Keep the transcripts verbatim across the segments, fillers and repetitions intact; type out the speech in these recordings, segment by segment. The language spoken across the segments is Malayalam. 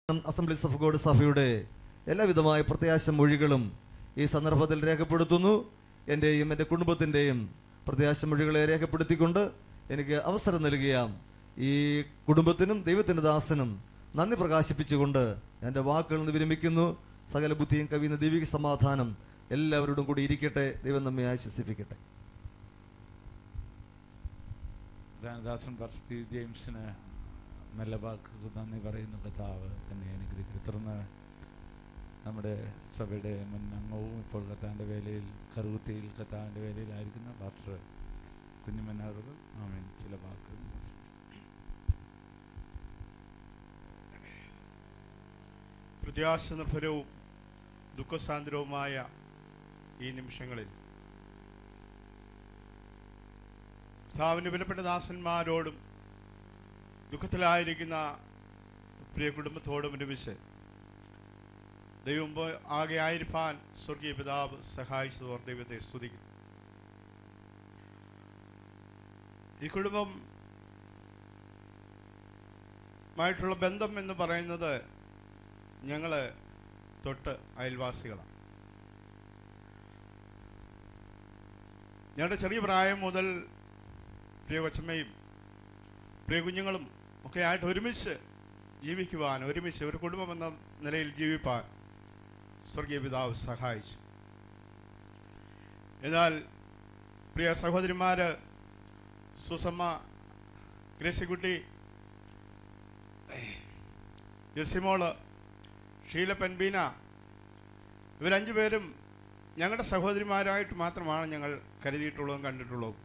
അസംബ്ലീസ് ഓഫ് ഗോഡ് സഭയുടെ എല്ലാവിധമായ പ്രത്യാശ മൊഴികളും ഈ സന്ദർഭത്തിൽ രേഖപ്പെടുത്തുന്നു. എൻ്റെയും എൻ്റെ കുടുംബത്തിൻ്റെയും പ്രത്യാശ മൊഴികളെ രേഖപ്പെടുത്തിക്കൊണ്ട് എനിക്ക് അവസരം നൽകിയ ഈ കുടുംബത്തിനും ദൈവത്തിൻ്റെ ദാസനും നന്ദി പ്രകാശിപ്പിച്ചുകൊണ്ട് എൻ്റെ വാക്കുകൾ നിന്ന് വിരമിക്കുന്നു. സകല ബുദ്ധിയും കവിയുന്ന ദൈവിക സമാധാനം എല്ലാവരോടും കൂടി ഇരിക്കട്ടെ. ദൈവം നമ്മെ ആശ്വസിപ്പിക്കട്ടെ. ദാസൻ പി ജെയിംസിന് നല്ല വാക്ക് നന്ദി പറയുന്ന കർത്താവ് തന്നെ അനുഗ്രഹിക്കും. തുടർന്ന് നമ്മുടെ സഭയുടെ മുൻ അംഗവും ഇപ്പോൾ കർത്താവിൻ്റെ വേലയിൽ കറുകുത്തിയിൽ കർത്താവിൻ്റെ വേലയിലായിരിക്കുന്ന ഡോക്ടർ കുഞ്ഞുമന്നാറുകൾ ആമേൻ ചില വാക്കുകൾ. പ്രത്യാശ നിർഭരവും ദുഃഖസാന്ദ്രവുമായ ഈ നിമിഷങ്ങളിൽ കർത്താവിൻ്റെ വിലപ്പെട്ട ദാസന്മാരോടും ദുഃഖത്തിലായിരിക്കുന്ന പ്രിയ കുടുംബത്തോടും ഒരുമിച്ച് ദൈവം ആകെ ആയിരിക്കാൻ സ്വർഗീയ പിതാവ് സഹായിച്ചതോർ ദൈവത്തെ സ്തുതിക്കും. ഈ കുടുംബം മായിട്ടുള്ള ബന്ധം എന്ന് പറയുന്നത് ഞങ്ങൾ തൊട്ട് അയൽവാസികളാണ്. ഞങ്ങളുടെ ചെറിയ പ്രായം മുതൽ പ്രിയ കൊച്ചമ്മയും പ്രിയ കുഞ്ഞുങ്ങളും ഒക്കെ ആയിട്ട് ഒരുമിച്ച് ജീവിക്കുവാൻ, ഒരുമിച്ച് ഒരു കുടുംബം എന്ന നിലയിൽ ജീവിപ്പാൻ സ്വർഗീയ പിതാവ് സഹായിച്ചു. എന്നാൽ പ്രിയ സഹോദരിമാർ സുസമ്മ, ഗ്രേസിക്കുട്ടി, ജെസിമോള്, ഷീല പെൻബീന, ഇവരഞ്ചു പേരും ഞങ്ങളുടെ സഹോദരിമാരായിട്ട് മാത്രമാണ് ഞങ്ങൾ കരുതിയിട്ടുള്ളതും കണ്ടിട്ടുള്ളതും.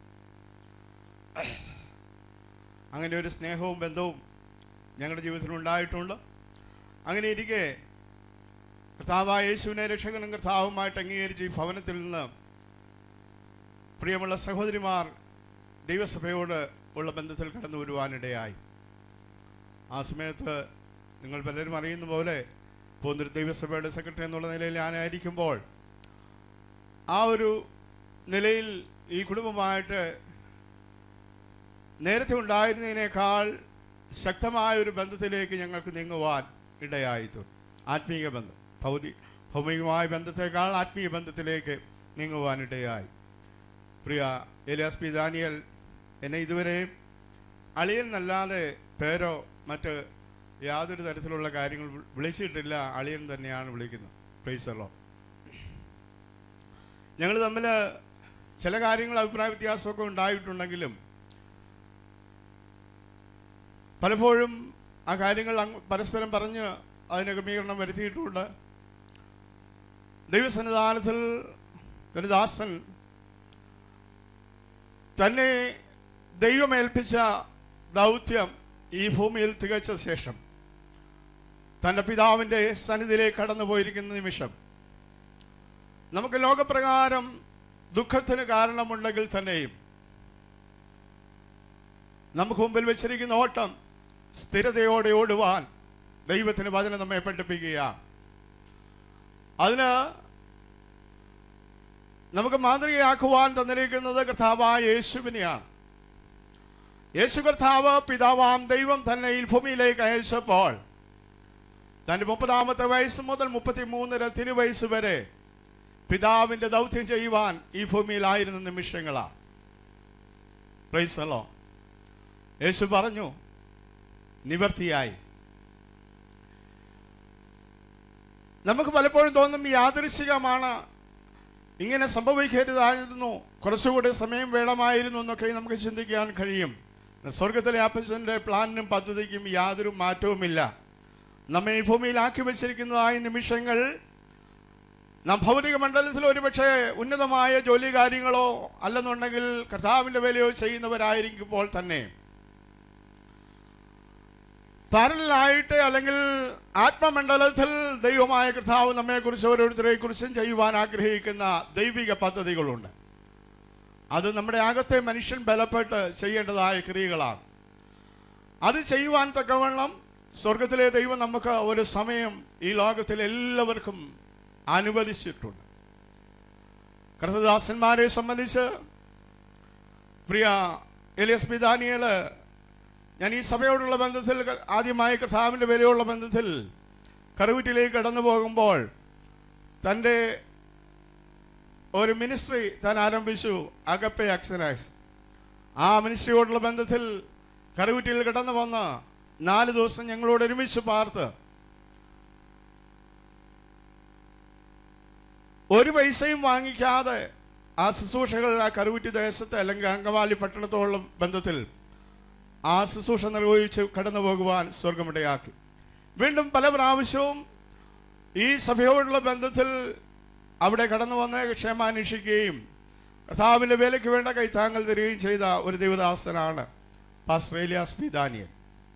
അങ്ങനെ ഒരു സ്നേഹവും ബന്ധവും ഞങ്ങളുടെ ജീവിതത്തിൽ ഉണ്ടായിട്ടുണ്ട്. അങ്ങനെ ഇരിക്കെ കർത്താവായ യേശുവിനെ രക്ഷകനും കർത്താവുമായിട്ട് അംഗീകരിച്ച് ഈ ഭവനത്തിൽ നിന്ന് പ്രിയമുള്ള സഹോദരിമാർ ദൈവസഭയോട് ഉള്ള ബന്ധത്തിൽ കടന്നു വരുവാനിടയായി. ആ സമയത്ത് നിങ്ങൾ പലരും അറിയുന്ന പോലെ പോകുന്നൊരു ദൈവസഭയുടെ സെക്രട്ടറി എന്നുള്ള നിലയിൽ ഞാനായിരിക്കുമ്പോൾ ആ ഒരു നിലയിൽ ഈ കുടുംബമായിട്ട് നേരത്തെ ഉണ്ടായിരുന്നതിനേക്കാൾ ശക്തമായ ഒരു ബന്ധത്തിലേക്ക് ഞങ്ങൾക്ക് നീങ്ങുവാൻ ഇടയായിത്തു. ആത്മീയ ബന്ധം, ഭൗതി ഭൗമികമായ ബന്ധത്തേക്കാൾ ആത്മീയ ബന്ധത്തിലേക്ക് നീങ്ങുവാനിടയായി. പ്രിയ എലിയാസ് പി ദാനിയൽ എന്നെ ഇതുവരെയും അളിയൻ എന്നല്ലാതെ പേരോ മറ്റ് യാതൊരു തരത്തിലുള്ള കാര്യങ്ങൾ വിളിച്ചിട്ടില്ല. അളിയൻ തന്നെയാണ് വിളിക്കുന്നത്. Praise the lord. ഞങ്ങൾ തമ്മിൽ ചില കാര്യങ്ങൾ അഭിപ്രായ വ്യത്യാസമൊക്കെ ഉണ്ടായിട്ടുണ്ടെങ്കിലും പലപ്പോഴും ആ കാര്യങ്ങൾ പരസ്പരം പറഞ്ഞ് അതിന് ക്രമീകരണം വരുത്തിയിട്ടുണ്ട്. ദൈവസന്നിധാനത്തിൽ ഒരു ദാസൻ തന്നെ ദൈവമേൽപ്പിച്ച ദൗത്യം ഈ ഭൂമിയിൽ തികച്ച ശേഷം തൻ്റെ പിതാവിൻ്റെ സന്നിധിയിലേക്ക് കടന്നു പോയിരിക്കുന്ന നിമിഷം നമുക്ക് ലോകപ്രകാരം ദുഃഖത്തിന് കാരണമുണ്ടെങ്കിൽ തന്നെയും നമുക്ക് മുമ്പിൽ വെച്ചിരിക്കുന്ന ഓട്ടം സ്ഥിരതയോടെ ഓടുവാൻ ദൈവത്തിന് വചനം നമ്മെ പഠിപ്പിക്കുകയാണ്. അതിന് നമുക്ക് മാതൃകയാക്കുവാൻ തന്നിരിക്കുന്നത് കർത്താവായ യേശുവിനെയാണ്. യേശു കർത്താവ് പിതാവാം ദൈവം തന്നെ ഈ ഭൂമിയിലേക്ക് അയച്ചപ്പോൾ തൻ്റെ മുപ്പതാമത്തെ വയസ്സ് മുതൽ മുപ്പത്തി മൂന്നര തിരുവയസ്സ് വരെ പിതാവിൻ്റെ ദൗത്യം ചെയ്യുവാൻ ഈ ഭൂമിയിലായിരുന്ന നിമിഷങ്ങളാണ്. Price the Lord. യേശു പറഞ്ഞു, നിവർത്തിയായി. നമുക്ക് പലപ്പോഴും തോന്നും യാദൃശ്ചികമാണ്, ഇങ്ങനെ സംഭവിക്കരുതായിരുന്നു, കുറച്ചുകൂടി സമയം വേണമായിരുന്നു എന്നൊക്കെ നമുക്ക് ചിന്തിക്കാൻ കഴിയും. സ്വർഗത്തിലെ അപ്പച്ചൻ്റെ പ്ലാനിനും പദ്ധതിക്കും യാതൊരു മാറ്റവുമില്ല. നമ്മെ ഈ ഭൂമിയിലാക്കി വച്ചിരിക്കുന്നതായ നിമിഷങ്ങൾ നാം ഭൗതിക മണ്ഡലത്തിൽ ഒരുപക്ഷെ ഉന്നതമായ ജോലി കാര്യങ്ങളോ അല്ലെന്നുണ്ടെങ്കിൽ കർത്താവിൻ്റെ വേലയോ ചെയ്യുന്നവരായിരിക്കുമ്പോൾ തന്നെ പാരലായിട്ട് അല്ലെങ്കിൽ ആത്മമണ്ഡലത്തിൽ ദൈവമായ കർത്താവ് നമ്മെക്കുറിച്ച് ഓരോരുത്തരെ കുറിച്ചും ചെയ്യുവാൻ ആഗ്രഹിക്കുന്ന ദൈവിക പദ്ധതികളുണ്ട്. അത് നമ്മുടെ അകത്തെ മനുഷ്യൻ ബലപ്പെട്ട് ചെയ്യേണ്ടതായ ക്രിയകളാണ്. അത് ചെയ്യുവാൻ തക്കവണ്ണം സ്വർഗത്തിലെ ദൈവം നമുക്ക് ഒരു സമയം ഈ ലോകത്തിലെ എല്ലാവർക്കും അനുവദിച്ചിട്ടുണ്ട്. കർത്തദാസന്മാരെ സംബന്ധിച്ച് പ്രിയ എലിയാസ് പി ദാനിയേൽ ഞാൻ ഈ സഭയോടുള്ള ബന്ധത്തിൽ ആദ്യമായി കർത്താവിൻ്റെ വിലയുള്ള ബന്ധത്തിൽ കറുകുറ്റിലേക്ക് കടന്നു പോകുമ്പോൾ തൻ്റെ ഒരു മിനിസ്ട്രി താൻ ആരംഭിച്ചു, അഗപ്പെ അക്സനസ്. ആ മിനിസ്ട്രിയോടുള്ള ബന്ധത്തിൽ കറുകുറ്റിയിൽ കടന്നു വന്ന് നാല് ദിവസം ഞങ്ങളോട് ഒരുമിച്ച് പാർത്ത് ഒരു പൈസയും വാങ്ങിക്കാതെ ആ ശുശ്രൂഷകൾ ആ കറുകുറ്റി ദേശത്ത് അല്ലെങ്കിൽ അങ്കമാലി പട്ടണത്തോടുള്ള ബന്ധത്തിൽ ആ ശുശ്രൂഷ നിർവഹിച്ച് കടന്നു പോകുവാൻ സ്വർഗമിടയാക്കി. വീണ്ടും പല പ്രാവശ്യവും ഈ സഭയോടുള്ള ബന്ധത്തിൽ അവിടെ കടന്നു വന്ന് ക്ഷേമാന്വേഷിക്കുകയും കർത്താവിൻ്റെ വേലയ്ക്ക് വേണ്ട കൈത്താങ്ങൽ തരികയും ചെയ്ത ഒരു ദൈവദാസനാണ് പാസ്റ്റർ ഏലിയാസ് പി ദാനിയേൽ.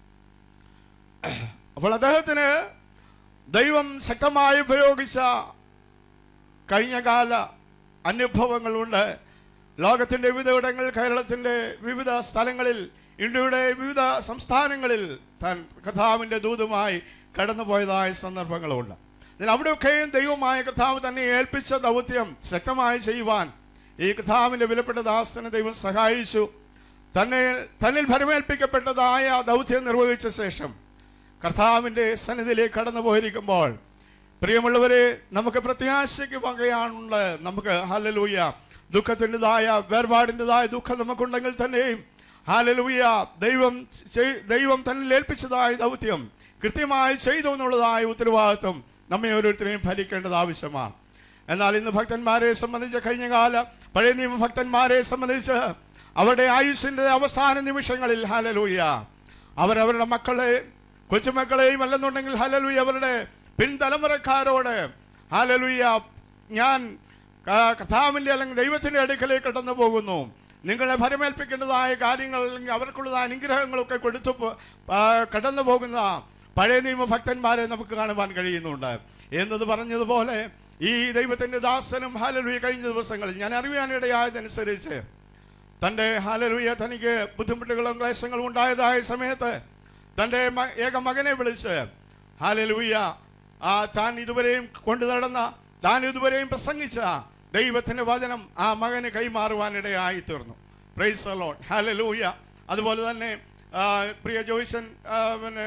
അപ്പോൾ അദ്ദേഹത്തിന് ദൈവം ശക്തമായി ഉപയോഗിച്ച കഴിഞ്ഞകാല അനുഭവങ്ങളുണ്ട്. ലോകത്തിൻ്റെ വിവിധ ഇടങ്ങളിൽ, കേരളത്തിൻ്റെ വിവിധ സ്ഥലങ്ങളിൽ, ഇന്ത്യയുടെ വിവിധ സംസ്ഥാനങ്ങളിൽ താൻ കർത്താവിൻ്റെ ദൂതുമായി കടന്നുപോയതായ സന്ദർഭങ്ങളുണ്ട്. എന്നാൽ അവിടെയൊക്കെയും ദൈവമായ കർത്താവ് തന്നെ ഏൽപ്പിച്ച ദൗത്യം ശക്തമായി ചെയ്യുവാൻ ഈ കർത്താവിൻ്റെ വിലപ്പെട്ട ദാസനെ ദൈവം സഹായിച്ചു. തന്നെ തന്നിൽ ഫലമേൽപ്പിക്കപ്പെട്ടതായ ദൗത്യം നിർവഹിച്ച ശേഷം കർത്താവിൻ്റെ സന്നിധിയിലേക്ക് കടന്നു പോയിരിക്കുമ്പോൾ പ്രിയമുള്ളവരെ, നമുക്ക് പ്രത്യാശയ്ക്ക് വകയാണുള്ളത്. നമുക്ക് ഹല്ലേലൂയ ദുഃഖത്തിൻ്റെതായ വേർപാടിൻ്റെതായ ദുഃഖം നമുക്കുണ്ടെങ്കിൽ തന്നെയും ഹല്ലേലൂയ ദൈവം ദൈവം തന്നിൽ ഏൽപ്പിച്ചതായ ദൗത്യം കൃത്യമായി ചെയ്തു എന്നുള്ളതായ ഉത്തരവാദിത്വം നമ്മെ ഓരോരുത്തരെയും ഭരിക്കേണ്ടത് ആവശ്യമാണ്. എന്നാൽ ഇന്ന് ഭക്തന്മാരെ സംബന്ധിച്ച്, കഴിഞ്ഞ കാല പഴയ നിയമ ഭക്തന്മാരെ സംബന്ധിച്ച് അവരുടെ ആയുസ്സിൻ്റെ അവസാന നിമിഷങ്ങളിൽ ഹല്ലേലൂയ അവരവരുടെ മക്കളെ, കൊച്ചുമക്കളെയും അല്ലെന്നുണ്ടെങ്കിൽ ഹല്ലേലൂയ അവരുടെ പിൻതലമുറക്കാരോട് ഹല്ലേലൂയ ഞാൻ കർത്താവിൻ്റെ അല്ലെങ്കിൽ ദൈവത്തിൻ്റെ അടുക്കലേക്ക് കടന്നു പോകുന്നു, നിങ്ങളെ ഫലമേൽപ്പിക്കേണ്ടതായ കാര്യങ്ങൾ അല്ലെങ്കിൽ അവർക്കുള്ളതായ അനുഗ്രഹങ്ങളൊക്കെ കൊടുത്തു കടന്നു പോകുന്ന പഴയ നിയമ ഭക്തന്മാരെ നമുക്ക് കാണുവാൻ കഴിയുന്നുണ്ട്. എന്നത് പറഞ്ഞതുപോലെ ഈ ദൈവത്തിൻ്റെ ദാസനും ഹല്ലേലൂയ കഴിഞ്ഞ ദിവസങ്ങളിൽ ഞാൻ അറിയാനിടയായതനുസരിച്ച് തൻ്റെ ഹല്ലേലൂയ തനിക്ക് ബുദ്ധിമുട്ടുകളും ക്ലേശങ്ങളും ഉണ്ടായതായ സമയത്ത് തൻ്റെ ഏക മകനെ വിളിച്ച് ഹല്ലേലൂയ ആ താൻ ഇതുവരെയും കൊണ്ടു നടന്ന, താൻ ഇതുവരെയും പ്രസംഗിച്ച ദൈവത്തിൻ്റെ വചനം ആ മകന് കൈമാറുവാനിടയായി തീർന്നു. Praise the lord, hallelujah. അതുപോലെ തന്നെ പ്രിയ ജോയ്സൻ പിന്നെ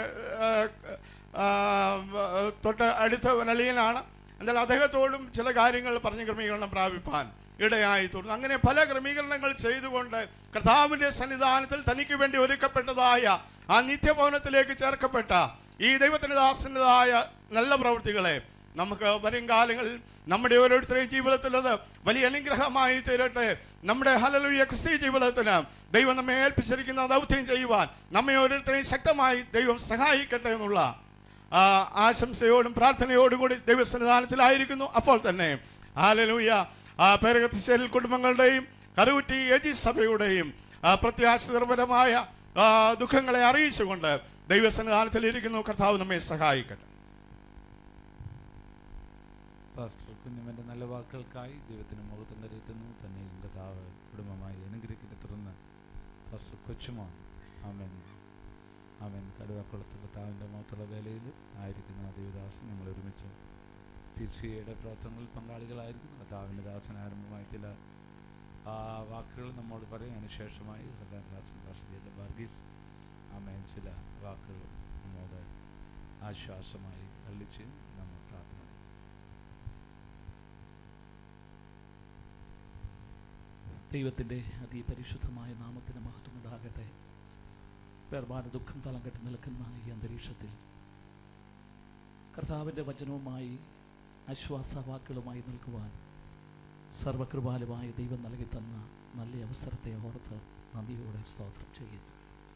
തൊട്ട് അടുത്ത നളിയനാണ്. എന്നാൽ അദ്ദേഹത്തോടും ചില കാര്യങ്ങൾ പറഞ്ഞ് ക്രമീകരണം പ്രാപിപ്പാൻ ഇടയായി തീർന്നു. അങ്ങനെ പല ക്രമീകരണങ്ങൾ ചെയ്തുകൊണ്ട് കർത്താവിൻ്റെ സന്നിധാനത്തിൽ തനിക്ക് വേണ്ടി ഒരുക്കപ്പെട്ടതായ ആ നിത്യഭവനത്തിലേക്ക് ചേർക്കപ്പെട്ട ഈ ദൈവത്തിൻ്റെ ദാസൻ്റെതായ നല്ല പ്രവൃത്തികളെ നമുക്ക് വരും കാലങ്ങളിൽ നമ്മുടെ ഓരോരുത്തരുടെയും ജീവിതത്തിൽ അത് വലിയ അനുഗ്രഹമായി തീരട്ടെ. നമ്മുടെ ഹല്ലേലൂയ ക്രിസ്തീയ ജീവിതത്തിന് ദൈവം നമ്മെ ഏൽപ്പിച്ചിരിക്കുന്ന ദൗത്യം ചെയ്യുവാൻ നമ്മെ ഓരോരുത്തരെയും ശക്തമായി ദൈവം സഹായിക്കട്ടെ എന്നുള്ള ആശംസയോടും പ്രാർത്ഥനയോടും കൂടി ദൈവസന്നിധാനത്തിലായിരിക്കുന്നു. അപ്പോൾ തന്നെ ഹല്ലേലൂയ പേരകത്തിശ്ശേരിൽ കുടുംബങ്ങളുടെയും കറുകുറ്റി എജി സഭയുടെയും പ്രത്യാശപരമായ ദുഃഖങ്ങളെ അറിയിച്ചുകൊണ്ട് ദൈവസന്നിധാനത്തിലിരിക്കുന്നു. കർത്താവ് നമ്മെ സഹായിക്കട്ടെ. പാസ്റ്റർ കുഞ്ഞമ്മൻ്റെ നല്ല വാക്കുകൾക്കായി ദൈവത്തിന് മുഖത്തും തരേറ്റുന്നു. തന്നെയും കർത്താവ് കുടുംബമായി അനുഗ്രഹിക്കട്ടെ. തുടർന്ന് പാസ്റ്റർ കൊച്ചുമോൻ ആമേൻ ആമേൻ കടുവാക്കുളത്ത് കർത്താവിൻ്റെ മുഖത്തുള്ള വേലയിൽ ആയിരിക്കുന്ന ദേവദാസൻ ഞങ്ങൾ ഒരുമിച്ച് പി സി എയുടെ പ്രവർത്തനങ്ങളിൽ പങ്കാളികളായിരിക്കുന്നു. കർത്താവിൻ്റെ ദാസൻ ആരംഭമായ ചില ആ വാക്കുകൾ നമ്മോട് പറയും. അതിനുശേഷമായി ദാസൻ പാസ്റ്റർ വർഗീസ് ആമേൻ ചില വാക്കുകൾ നമ്മോട് ആശ്വാസമായി അള്ളിച്ച് നമ്മൾ പ്രാർത്ഥന. ദൈവത്തിൻ്റെ അതിപരിശുദ്ധമായ നാമത്തിന് മഹത്വമുണ്ടാകട്ടെ. വേർപാട് ദുഃഖം തളം കെട്ടി നിൽക്കുന്ന ഈ അന്തരീക്ഷത്തിൽ കർത്താവിൻ്റെ വചനവുമായി ആശ്വാസവാക്കുകളുമായി നിൽക്കുവാൻ സർവകൃപാലുമായ ദൈവം നൽകി തന്ന നല്ല അവസരത്തെ ഓർത്ത് നന്ദിയോടെ സ്തോത്രം ചെയ്യുന്നു.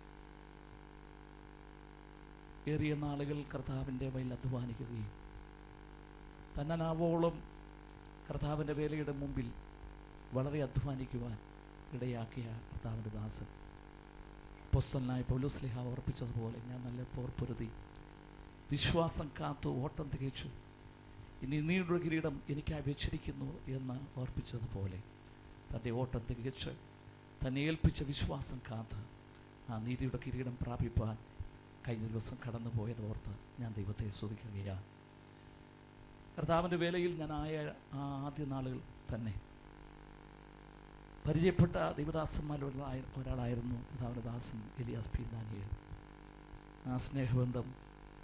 ഏറിയ നാളുകൾ കർത്താവിൻ്റെ വയലിൽ അധ്വാനിക്കുകയും തന്നനാവോളം കർത്താവിൻ്റെ വേലയുടെ മുമ്പിൽ വളരെ അധ്വാനിക്കുവാൻ ഇടയാക്കിയ കർത്താവിൻ്റെ ദാസൻ അപ്പോസ്തലനായ പൗലോസ് ശ്ലീഹ ഓർപ്പിച്ചതുപോലെ ഞാൻ നല്ല പോർപ്പൊരുതി വിശ്വാസം കാത്തു ഓട്ടം തികച്ചു, ഇനി നീണ്ടൊരു കിരീടം എനിക്കായി വെച്ചിരിക്കുന്നു എന്ന് ഓർപ്പിച്ചതുപോലെ തൻ്റെ ഓട്ടം തികച്ച് തന്നെ ഏൽപ്പിച്ച വിശ്വാസം കാത്ത് ആ നീതിയുടെ കിരീടം പ്രാപിപ്പാൻ കഴിഞ്ഞ ദിവസം കടന്നു പോയത് ഓർത്ത് ഞാൻ ദൈവത്തെ സ്തുതിക്കുകയാണ്. കർത്താവിൻ്റെ വേലയിൽ ഞാൻ ആയ ആ ആദ്യ നാളുകൾ തന്നെ പരിചയപ്പെട്ട ദൈവദാസന്മാരിൽ ഒരാളായിരുന്നു കർത്താവിൻ്റെ ദാസൻ ഏലിയാസ് പി ദാനിയേൽ. ആ സ്നേഹബന്ധം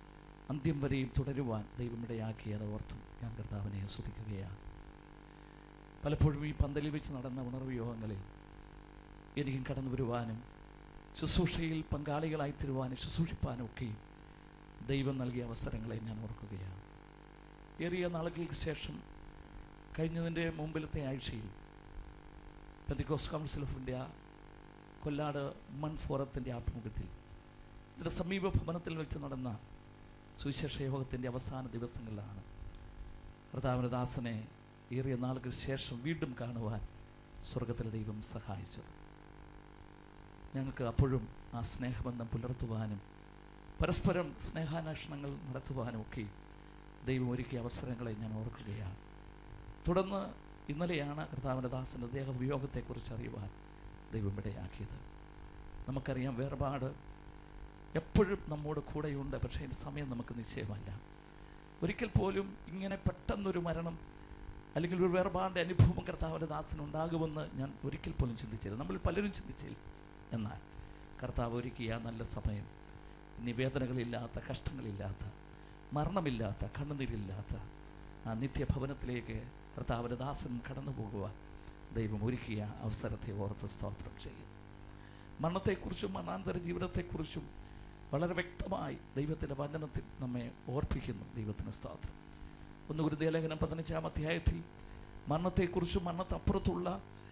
അന്ത്യം വരെയും തുടരുവാൻ ദൈവമിടയാക്കിയത് ഓർത്തും ഞാൻ കർത്താവിനെ സ്തുതിക്കുകയാണ്. പലപ്പോഴും ഈ പന്തലിൽ വെച്ച് നടന്ന ഉണർവ് യോഗങ്ങളിൽ എനിക്കും കടന്നു വരുവാനും ശുശ്രൂഷയിൽ പങ്കാളികളായി തരുവാനും ശുശ്രൂഷിപ്പാനും ഒക്കെയും ദൈവം നൽകിയ അവസരങ്ങളെ ഞാൻ ഓർക്കുകയാണ്. ഏറിയ നാളുകൾക്ക് ശേഷം കഴിഞ്ഞതിൻ്റെ മുമ്പിലത്തെ ആഴ്ചയിൽ Pentecost council of India Kollad മൺ ഫോറത്തിൻ്റെ ആഭിമുഖ്യത്തിൽ ഇതിൻ്റെ സമീപ ഭവനത്തിൽ വെച്ച് നടന്ന സുവിശേഷ യോഗത്തിൻ്റെ അവസാന ദിവസങ്ങളിലാണ് കർത്താവിൻ്റെ ദാസനെ ഏറിയ നാളുകൾക്ക് ശേഷം വീണ്ടും കാണുവാൻ സ്വർഗത്തിലെ ദൈവം സഹായിച്ചത്. ഞങ്ങൾക്ക് അപ്പോഴും ആ സ്നേഹബന്ധം പുലർത്തുവാനും പരസ്പരം സ്നേഹാന്വേഷണങ്ങൾ നടത്തുവാനും ഒക്കെ ദൈവം ഒരുക്കിയ അവസരങ്ങളെ ഞാൻ ഓർക്കുകയാണ്. തുടർന്ന് ഇന്നലെയാണ് കർത്താവിൻ്റെ ദാസൻ്റെ ദേഹവിയോഗത്തെക്കുറിച്ച് അറിയുവാൻ ദൈവം ഇടയാക്കിയത്. നമുക്കറിയാം, വേർപാട് എപ്പോഴും നമ്മോട് കൂടെയുണ്ട്. പക്ഷേ അതിൻ്റെ സമയം നമുക്ക് നിശ്ചയമല്ല. ഒരിക്കൽ പോലും ഇങ്ങനെ പെട്ടെന്നൊരു മരണം അല്ലെങ്കിൽ ഒരു വേർപാടിൻ്റെ അനുഭവം കർത്താവിൻ്റെ ദാസനുണ്ടാകുമെന്ന് ഞാൻ ഒരിക്കൽ പോലും ചിന്തിച്ചില്ല. നമ്മൾ പലരും ചിന്തിച്ചില്ല. എന്നാൽ കർത്താവ് ഒരുക്കിയ നല്ല സമയം, ഇനി വേദനകളില്ലാത്ത, കഷ്ടങ്ങളില്ലാത്ത, മരണമില്ലാത്ത, കണ്ണുനീരില്ലാത്ത ആ നിത്യഭവനത്തിലേക്ക് കർത്താവിൻ്റെ ദാസൻ കടന്നു പോകുവാൻ ദൈവം ഒരുക്കിയ അവസരത്തെ ഓർത്ത് സ്തോത്രം ചെയ്യും. മരണത്തെക്കുറിച്ചും മരണാന്തര ജീവിതത്തെക്കുറിച്ചും വളരെ വ്യക്തമായി ദൈവത്തിൻ്റെ വചനത്തിൽ നമ്മെ ഓർപ്പിക്കുന്നു. ദൈവത്തിന് സ്തോത്രം. ഒന്ന് കൊരിന്ത്യർ ലേഖനം പതിനഞ്ചാം അധ്യായത്തിൽ മരണത്തെക്കുറിച്ചും മരണത്തപ്പുറത്തുള്ള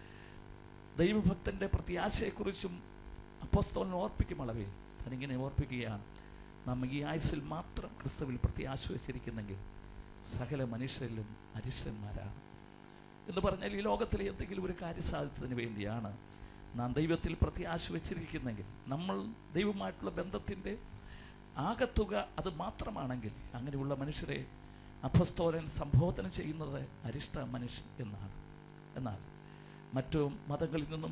ദൈവഭക്തൻ്റെ പ്രത്യാശയെക്കുറിച്ചും അപ്പോസ്തലൻ ഓർപ്പിക്കും അളവിൽ തനിങ്ങനെ ഓർപ്പിക്കുകയാണ്: നാം ഈ ആയുസ്സിൽ മാത്രം ക്രിസ്തുവിൽ പ്രത്യാശ വച്ചിരിക്കുന്നെങ്കിൽ സകല മനുഷ്യരിലും അരിഷ്ടന്മാരാണ് എന്ന് പറഞ്ഞാൽ, ഈ ലോകത്തിലെ എന്തെങ്കിലും ഒരു കാര്യസാധ്യത്തിന് വേണ്ടിയാണ് നാം ദൈവത്തിൽ പ്രത്യാശ വച്ചിരിക്കുന്നെങ്കിൽ, നമ്മൾ ദൈവമായിട്ടുള്ള ബന്ധത്തിൻ്റെ ആകത്തുക അത് മാത്രമാണെങ്കിൽ, അങ്ങനെയുള്ള മനുഷ്യരെ അപ്പോസ്തലൻ സംബോധന ചെയ്യുന്നത് അരിഷ്ട മനുഷ്യൻ എന്നാണ്. എന്നാൽ മറ്റു മതങ്ങളിൽ നിന്നും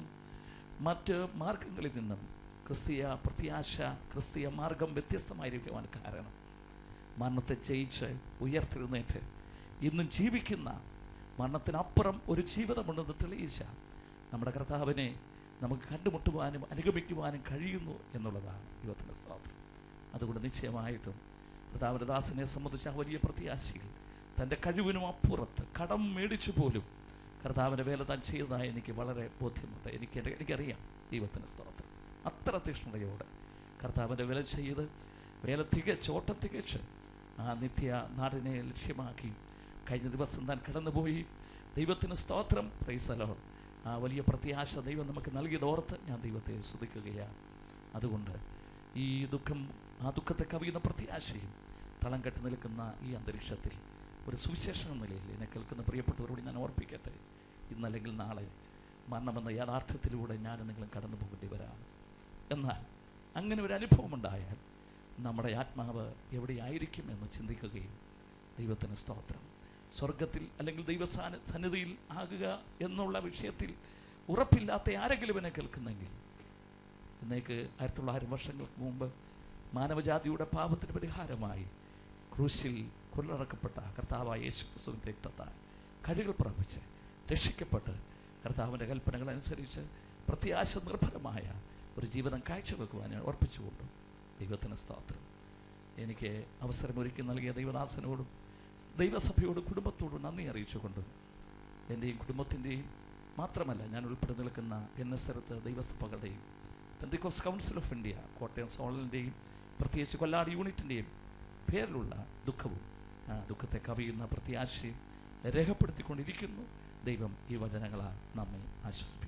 മറ്റ് മാർഗങ്ങളിൽ നിന്നും ക്രിസ്തീയ പ്രത്യാശ, ക്രിസ്തീയ മാർഗം വ്യത്യസ്തമായിരിക്കുവാൻ കാരണം മരണത്തെ ജയിച്ച് ഉയർത്തെഴുന്നേറ്റ് ഇന്നും ജീവിക്കുന്ന, മരണത്തിനപ്പുറം ഒരു ജീവിതമുണ്ടെന്ന് തെളിയിച്ച നമ്മുടെ കർത്താവിനെ നമുക്ക് കണ്ടുമുട്ടുവാനും അനുഗമിക്കുവാനും കഴിയുന്നു എന്നുള്ളതാണ് ദൈവത്തിൻ്റെ സ്തോത്രം. അതുകൊണ്ട് നിശ്ചയമായിട്ടും കർത്താവിൻ്റെ ദാസനെ സംബന്ധിച്ച ആ വലിയ പ്രത്യാശയിൽ തൻ്റെ കഴിവിനും അപ്പുറത്ത് കടം മേടിച്ചു പോലും കർത്താവിൻ്റെ വേല താൻ ചെയ്തതായി എനിക്ക് വളരെ ബോധ്യമുണ്ട്. എനിക്ക് എനിക്കറിയാം ദൈവത്തിൻ്റെ സ്തോത്രം. അത്ര തീക്ഷ്ണതയോടെ കർത്താവിൻ്റെ വേല ചെയ്ത് വേല തികച്ച് ഓട്ടം തികച്ച് ആ നിത്യ നാടിനെ ലക്ഷ്യമാക്കി കഴിഞ്ഞ ദിവസം താൻ കടന്നുപോയി. ദൈവത്തിന് സ്തോത്രം. Praise the lord. ആ വലിയ പ്രത്യാശ ദൈവം നമുക്ക് നൽകിയതോർത്ത് ഞാൻ ദൈവത്തെ സ്തുതിക്കുകയാണ്. അതുകൊണ്ട് ഈ ദുഃഖം, ആ ദുഃഖത്തെ കവിയുന്ന പ്രത്യാശയും തളം കെട്ടി നിൽക്കുന്ന ഈ അന്തരീക്ഷത്തിൽ ഒരു സുവിശേഷം എന്ന നിലയിൽ എന്നെ കേൾക്കുന്ന പ്രിയപ്പെട്ടവരോട് ഞാൻ ഓർപ്പിക്കട്ടെ, ഇന്നല്ലെങ്കിൽ നാളെ മരണമെന്ന യാഥാർത്ഥ്യത്തിലൂടെ ഞാൻ നിങ്ങളും കടന്നു പോകേണ്ടി വരാം. എന്നാൽ അങ്ങനെ ഒരു അനുഭവം ഉണ്ടായാൽ നമ്മുടെ ആത്മാവ് എവിടെയായിരിക്കും എന്ന് ചിന്തിക്കുകയും, ദൈവത്തിന് സ്തോത്രം, സ്വർഗത്തിൽ അല്ലെങ്കിൽ ദൈവസാന സന്നിധിയിൽ ആകുക എന്നുള്ള വിഷയത്തിൽ ഉറപ്പില്ലാത്ത ആരെങ്കിലും എന്നെ കേൾക്കുന്നെങ്കിൽ, ഇന്നേക്ക് ആയിരത്തി തൊള്ളായിരം വർഷങ്ങൾക്ക് മുമ്പ് മാനവജാതിയുടെ പാപത്തിന് പരിഹാരമായി ക്രൂശിൽ കൊല്ലറക്കപ്പെട്ട കർത്താവായ യേശു ക്രിസ്തുവിൻ്റെ രക്തത്താൽ കഴികൾ പ്രാപിച്ച് രക്ഷിക്കപ്പെട്ട് കർത്താവിൻ്റെ കൽപ്പനകൾ അനുസരിച്ച് പ്രത്യാശ നിർഭരമായ ഒരു ജീവിതം കാഴ്ചവെക്കുവാൻ ഞാൻ ഓർപ്പിച്ചുകൊണ്ടും ദൈവത്തിന് സ്തോത്രം. എനിക്ക് അവസരമൊരുക്കി നൽകിയ ദൈവദാസനോടും ദൈവസഭയോടും കുടുംബത്തോടും നന്ദി അറിയിച്ചുകൊണ്ടും, എൻ്റെയും കുടുംബത്തിൻ്റെയും മാത്രമല്ല ഞാൻ ഉൾപ്പെടെ നിൽക്കുന്ന എൻ എസ് എർത്ത് ദൈവസഭകളുടെയും Pentecost council of India Kottayam സോണലിൻ്റെയും പ്രത്യേകിച്ച് കൊല്ലാട് യൂണിറ്റിൻ്റെയും പേരിലുള്ള ദുഃഖവും ആ ദുഃഖത്തെ കവിയുന്ന പ്രത്യാശയും രേഖപ്പെടുത്തിക്കൊണ്ടിരിക്കുന്നു. ദൈവം ഈ വചനങ്ങളാൽ നമ്മെ ആശ്വസിപ്പിക്കട്ടെ.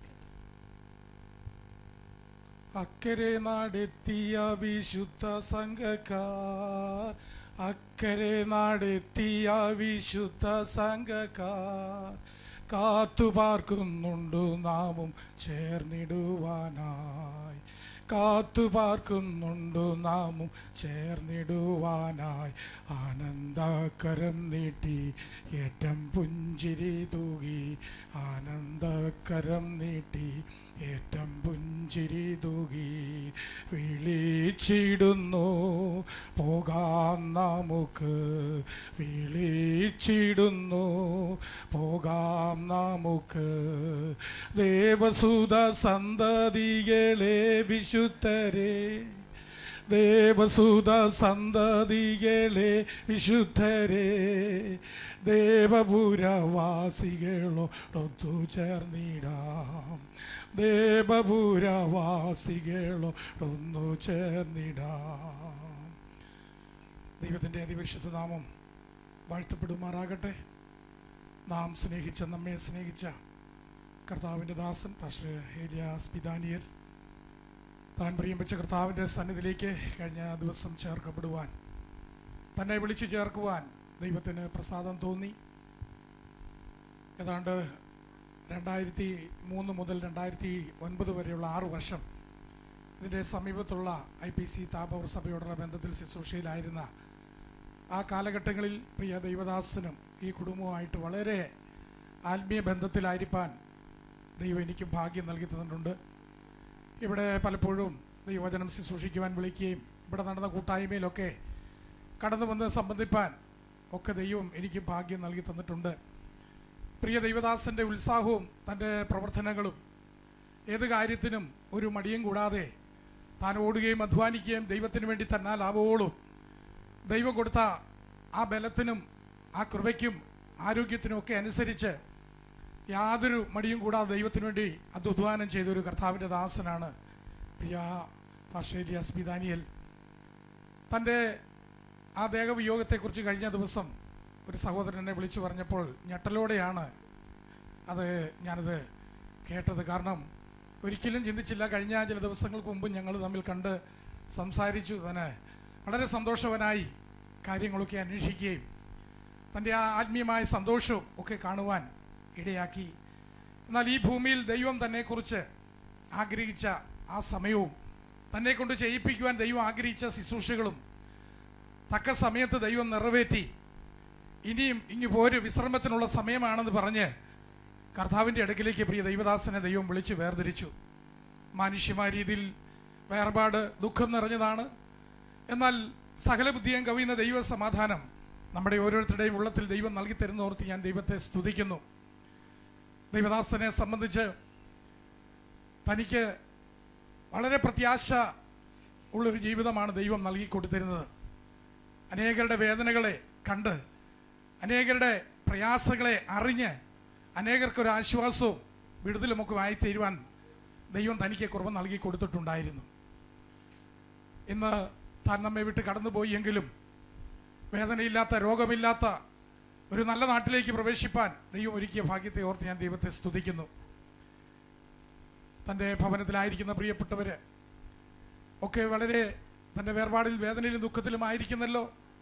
അക്കരെ നാടെത്തിയ വിശുദ്ധ സംഘക്കാർ, അക്കരെ നാടെത്തിയ വിശുദ്ധ സംഘക്കാർ, കാത്തുപാർക്കുന്നുണ്ടു നാമും ചേർന്നിടുവാനായി, കാത്തുപാർക്കുന്നുണ്ടു നാമും ചേർന്നിടുവാനായി. ആനന്ദകരം നീട്ടി ഏറ്റം പുഞ്ചിരി തൂകി, ആനന്ദകരം നീട്ടി ഏറ്റം പുഞ്ചിരി തൂകി. വിളിച്ചിടുന്നു പോകാം നമുക്ക്, വിളിച്ചിടുന്നു പോകാം നമുക്ക്. ദേവസുത സന്തതികളെ വിശുദ്ധരെ, ദേവസുത സന്തതികളെ വിശുദ്ധരെ ദേവപുരവാസികളോടൊത്തു ചേർന്നിടാം. ദേവപുരവാസികളോടൊന്നു ചേർന്നിടാം. ദൈവത്തിൻ്റെ അതിപരിശുദ്ധ നാമം വാഴ്ത്തപ്പെടുമാറാകട്ടെ. നാം സ്നേഹിച്ച നമ്മെ സ്നേഹിച്ച കർത്താവിൻ്റെ ദാസൻ പാസ്റ്റർ ഏലിയാസ് പി ദാനിയേൽ താൻ പ്രിയം വെച്ച കർത്താവിൻ്റെ സന്നിധിയിലേക്ക് കഴിഞ്ഞ ദിവസം ചേർക്കപ്പെടുവാൻ, തന്നെ വിളിച്ചു ചേർക്കുവാൻ ദൈവത്തിന് പ്രസാദം തോന്നി. ഏതാണ്ട് രണ്ടായിരത്തി മൂന്ന് മുതൽ രണ്ടായിരത്തി ഒൻപത് വരെയുള്ള ആറു വർഷം ഇതിൻ്റെ സമീപത്തുള്ള ഐ പി സി താപവർ സഭയോടുള്ള ബന്ധത്തിൽ ശുശ്രൂഷയിലായിരുന്ന ആ കാലഘട്ടങ്ങളിൽ പ്രിയ ദൈവദാസനും ഈ കുടുംബവുമായിട്ട് വളരെ ആത്മീയ ബന്ധത്തിലായിരിക്കാൻ ദൈവം എനിക്ക് ഭാഗ്യം നൽകി തന്നിട്ടുണ്ട്. ഇവിടെ പലപ്പോഴും ദൈവവചനം ശുശ്രൂഷിക്കുവാൻ വിളിക്കുകയും ഇവിടെ നടന്ന കൂട്ടായ്മയിലൊക്കെ കടന്നു വന്ന് സംബന്ധിപ്പാൻ ഒക്കെ ദൈവം എനിക്ക് ഭാഗ്യം നൽകി തന്നിട്ടുണ്ട്. പ്രിയ ദൈവദാസൻ്റെ ഉത്സാഹവും തൻ്റെ പ്രവർത്തനങ്ങളും ഏത് കാര്യത്തിനും ഒരു മടിയും കൂടാതെ താൻ ഓടുകയും അധ്വാനിക്കുകയും ദൈവത്തിന് വേണ്ടി തന്നാൽ ആവോളും ദൈവം കൊടുത്ത ആ ബലത്തിനും ആ കൃപയ്ക്കും ആരോഗ്യത്തിനും ഒക്കെ അനുസരിച്ച് യാതൊരു മടിയും കൂടാതെ ദൈവത്തിന് വേണ്ടി അധ്വാനം ചെയ്തൊരു കർത്താവിൻ്റെ ദാസനാണ് പ്രിയ പാസ്റ്റർ ഏലിയാസ് പി ദാനിയേൽ. തൻ്റെ ആ ദേഹവിയോഗത്തെക്കുറിച്ച് കഴിഞ്ഞ ദിവസം ഒരു സഹോദരൻ എന്നെ വിളിച്ചു പറഞ്ഞപ്പോൾ ഞെട്ടലോടെയാണ് അത് ഞാനത് കേട്ടത്. കാരണം ഒരിക്കലും ചിന്തിച്ചില്ല. കഴിഞ്ഞ ചില ദിവസങ്ങൾക്ക് മുമ്പ് ഞങ്ങൾ തമ്മിൽ കണ്ട് സംസാരിച്ചു. തന്നെ വളരെ സന്തോഷവനായി കാര്യങ്ങളൊക്കെ അന്വേഷിക്കുകയും തൻ്റെ ആ ആത്മീയമായ സന്തോഷവും ഒക്കെ കാണുവാൻ ഇടയാക്കി. എന്നാൽ ഈ ഭൂമിയിൽ ദൈവം തന്നെക്കുറിച്ച് ആഗ്രഹിച്ച ആ സമയവും തന്നെ കൊണ്ട് ചെയ്യിപ്പിക്കുവാൻ ദൈവം ആഗ്രഹിച്ച ശുശ്രൂഷകളും തക്ക സമയത്ത് ദൈവം നിറവേറ്റി. ഇനിയും ഇങ്ങ് പോര്, വിശ്രമത്തിനുള്ള സമയമാണെന്ന് പറഞ്ഞ് കർത്താവിൻ്റെ അടുക്കിലേക്ക് പ്രിയ ദൈവദാസനെ ദൈവം വിളിച്ച് വേർതിരിച്ചു. മാനുഷ്യമായ രീതിയിൽ വേർപാട് ദുഃഖം നിറഞ്ഞതാണ്. എന്നാൽ സകല ബുദ്ധിയും കവിയുന്ന ദൈവ സമാധാനം നമ്മുടെ ഓരോരുത്തരുടെയും ഉള്ളത്തിൽ ദൈവം നൽകി തരുന്നോർത്ത് ഞാൻ ദൈവത്തെ സ്തുതിക്കുന്നു. ദൈവദാസനെ സംബന്ധിച്ച് തനിക്ക് വളരെ പ്രത്യാശ ഉള്ളൊരു ജീവിതമാണ് ദൈവം നൽകി കൊടുത്തിരുന്നത്. അനേകരുടെ വേദനകളെ കണ്ട്, അനേകരുടെ പ്രയാസങ്ങളെ അറിഞ്ഞ്, അനേകർക്കൊരു ആശ്വാസവും വിടുതലുമൊക്കെ ആയിത്തീരുവാൻ ദൈവം തനിക്ക് കൃപ നൽകി കൊടുത്തിട്ടുണ്ടായിരുന്നു. ഇന്ന് താൻ നമ്മെ വിട്ട് കടന്നുപോയി എങ്കിലും വേദനയില്ലാത്ത, രോഗമില്ലാത്ത ഒരു നല്ല നാട്ടിലേക്ക് പ്രവേശിപ്പാൻ ദൈവം ഒരുക്കിയ ഭാഗ്യത്തെ ഓർത്ത് ഞാൻ ദൈവത്തെ സ്തുതിക്കുന്നു. തൻ്റെ ഭവനത്തിലായിരിക്കുന്ന പ്രിയപ്പെട്ടവർ ഒക്കെ വളരെ തൻ്റെ വേർപാടിൽ വേദനയിലും ദുഃഖത്തിലും ആയിരിക്കുന്നല്ലോ.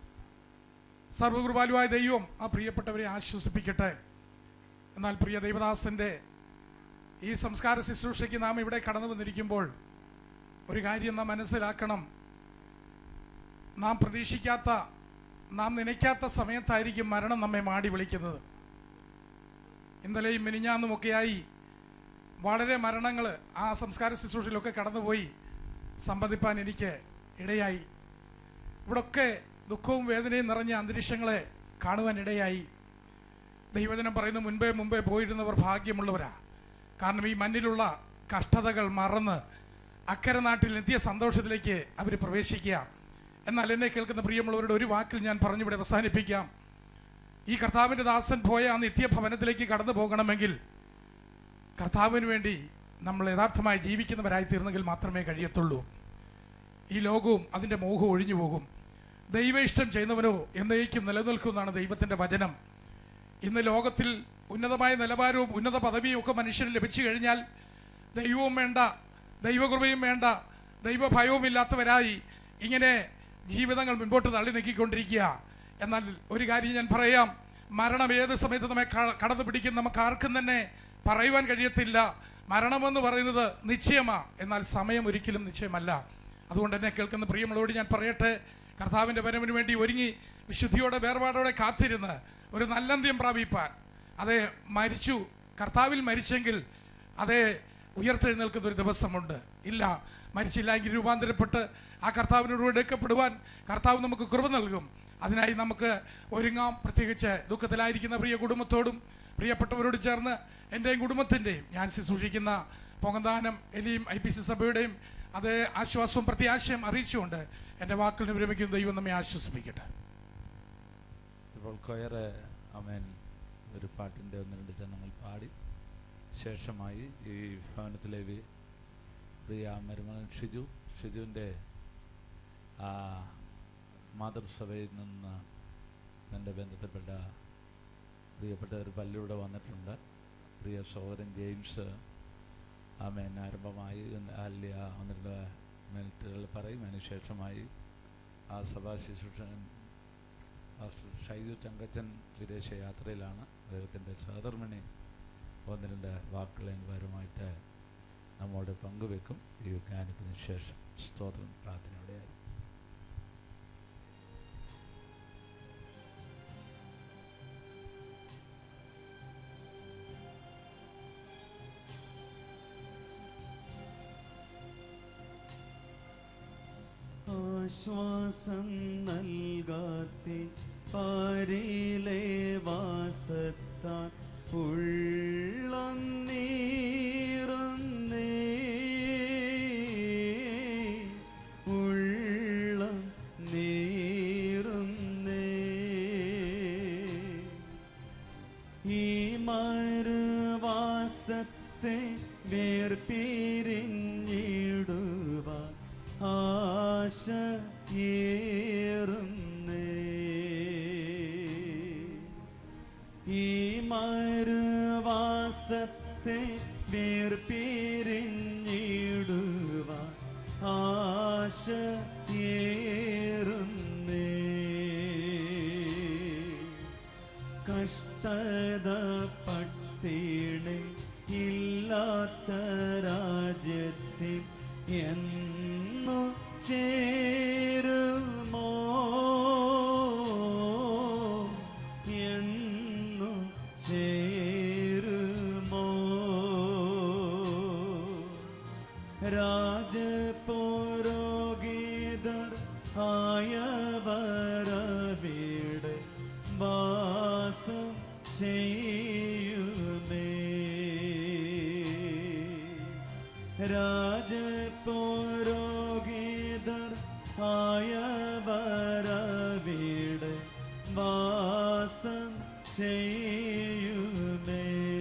സർവകൃപാലുവായ ദൈവം ആ പ്രിയപ്പെട്ടവരെ ആശ്വസിപ്പിക്കട്ടെ. എന്നാൽ പ്രിയ ദൈവദാസൻ്റെ ഈ സംസ്കാര ശുശ്രൂഷയ്ക്ക് നാം ഇവിടെ കടന്നു വന്നിരിക്കുമ്പോൾ ഒരു കാര്യം നാം മനസ്സിലാക്കണം. നാം പ്രതീക്ഷിക്കാത്ത, നാം നനയ്ക്കാത്ത സമയത്തായിരിക്കും മരണം നമ്മെ മാടി വിളിക്കുന്നത്. ഇന്നലെയും മിനിഞ്ഞാന്നുമൊക്കെയായി വളരെ മരണങ്ങൾ ആ സംസ്കാര ശുശ്രൂഷയിലൊക്കെ കടന്നുപോയി സംബന്ധിപ്പാൻ എനിക്ക് ഇടയായി. ഇവിടൊക്കെ ദുഃഖവും വേദനയും നിറഞ്ഞ അന്തരീക്ഷങ്ങളെ കാണുവാൻ ഇടയായി. ദൈവജനം പറയുന്ന മുൻപേ മുമ്പേ പോയിരുന്നവർ ഭാഗ്യമുള്ളവരാ. കാരണം ഈ മണ്ണിലുള്ള കഷ്ടതകൾ മറന്ന് അക്കരെ നാട്ടിൽ നിത്യ സന്തോഷത്തിലേക്ക് അവർ പ്രവേശിക്കുക. എന്നാൽ എന്നെ കേൾക്കുന്ന പ്രിയമുള്ളവരുടെ ഒരു വാക്കിൽ ഞാൻ പറഞ്ഞിവിടെ അവസാനിപ്പിക്കാം. ഈ കർത്താവിൻ്റെ ദാസൻ പോയ ആ നിത്യഭവനത്തിലേക്ക് കടന്നു പോകണമെങ്കിൽ കർത്താവിന് വേണ്ടി നമ്മൾ യഥാർത്ഥമായി ജീവിക്കുന്നവരായി തീർന്നെങ്കിൽ മാത്രമേ കഴിയത്തുള്ളൂ. ഈ ലോകവും അതിൻ്റെ മോഹവും ഒഴിഞ്ഞു പോകും. ദൈവ ഇഷ്ടം ചെയ്യുന്നവനോ എന്നേക്കും നിലനിൽക്കുമെന്നാണ് ദൈവത്തിൻ്റെ വചനം. ഇന്ന് ലോകത്തിൽ ഉന്നതമായ നിലവാരവും ഉന്നത പദവിയും ഒക്കെ മനുഷ്യന് ലഭിച്ചു കഴിഞ്ഞാൽ ദൈവവും വേണ്ട, ദൈവകൃപയും വേണ്ട, ദൈവഭയവും ഇല്ലാത്തവരായി ഇങ്ങനെ ജീവിതങ്ങൾ മുൻപോട്ട് തള്ളി നീക്കിക്കൊണ്ടിരിക്കുക. എന്നാൽ ഒരു കാര്യം ഞാൻ പറയാം, മരണം ഏത് സമയത്ത് നമ്മെ കടന്നു പിടിക്കും നമുക്ക് ആർക്കും തന്നെ പറയുവാൻ കഴിയത്തില്ല. മരണമെന്ന് പറയുന്നത് നിശ്ചയമാണ്, എന്നാൽ സമയം ഒരിക്കലും നിശ്ചയമല്ല. അതുകൊണ്ട് എന്നെ കേൾക്കുന്ന പ്രിയമുള്ളവരോട് ഞാൻ പറയട്ടെ, കർത്താവിൻ്റെ വരവിന് വേണ്ടി ഒരുങ്ങി വിശുദ്ധിയോടെ വേർപാടോടെ കാത്തിരുന്ന് ഒരു നല്ലന്ത്യം പ്രാപിപ്പാൻ, അതേ മരിച്ചു, കർത്താവിൽ മരിച്ചെങ്കിൽ അതേ ഉയർത്തെഴുന്നേൽക്കുന്ന ഒരു ദിവസമുണ്ട്. ഇല്ല, മരിച്ചില്ല എങ്കിൽ രൂപാന്തരപ്പെട്ട് ആ കർത്താവിനോട് എടുക്കപ്പെടുവാൻ കർത്താവ് നമുക്ക് കൃപ നൽകും. അതിനായി നമുക്ക് ഒരുങ്ങാം. പ്രത്യേകിച്ച് ദുഃഖത്തിലായിരിക്കുന്ന പ്രിയ കുടുംബത്തോടും പ്രിയപ്പെട്ടവരോട് ചേർന്ന് എൻ്റെയും കുടുംബത്തിൻ്റെയും, ഞാൻ ശുശ്രൂഷിക്കുന്ന പൊങ്ങന്താനം എലിയും ഐ പി സി സഭയുടെയും അത് ആശ്വാസവും പ്രത്യാശയും അറിയിച്ചുകൊണ്ട് എൻ്റെ വാക്കുകൾ വിരമിക്കുന്ന ദൈവം നമ്മെ ആശ്വസിപ്പിക്കട്ടെ. ഇപ്പോൾ കൊയറ് അമേൻ ഒരു പാട്ടിൻ്റെ ഒന്ന് രണ്ട് ജനങ്ങൾ പാടി ശേഷമായി ഈ ഭവനത്തിലെ പ്രിയ മരുമകൻ ഷിജു ഷിജുവിൻ്റെ ആ മാതൃസഭയിൽ നിന്ന് എൻ്റെ ബന്ധത്തിൽപ്പെട്ട പ്രിയപ്പെട്ട ഒരു പല്ലിലൂടെ വന്നിട്ടുണ്ട്. പ്രിയ സഹോദരൻ ജെയിംസ് ആമേൻ ആരംഭമായി അല്ലിയ ഒന്നിലുള്ള മിനിറ്റുകൾ പറയും. അതിനുശേഷമായി ആ സഭാ ശുശ്രൂഷൻ ഷൈജു ചങ്കച്ചൻ വിദേശ യാത്രയിലാണ്. അദ്ദേഹത്തിൻ്റെ സഹധർമ്മിണി ഒന്ന് രണ്ട് വാക്കുകൾ എന്നിവരുമായിട്ട് നമ്മോട് പങ്കുവെക്കും. ഈ ഗാനത്തിന് ശേഷം സ്തോത്രം പ്രാർത്ഥനയോടെയായി. ആശ്വാസം നൽകാത്തെ പാരിലെ വാസത്താൻ ഉള്ളം നീറുന്നേ ഉള്ളം നീറുന്നേ ഈ മറുവാസത്തെ വേർപിരിഞ്ഞിടുവാൻ ആശയേറുന്നേ ഈ മറുവാസത്തെ വേർപിരിഞ്ഞിടുവാൻ ആശയേറുന്നേ കഷ്ടത പട്ടിണി ഇല്ലാത്ത രാജ്യത്തിൽ എന്നു ചേരുമോ എന്നു ചേരുമോ രാജപുരോഹിതർ ആയവരവിടെ വാസം ചെയ്യുമേ രാജപുരോഹിതർ ആയവരവിടെ വാസം ചെയ്യുമേ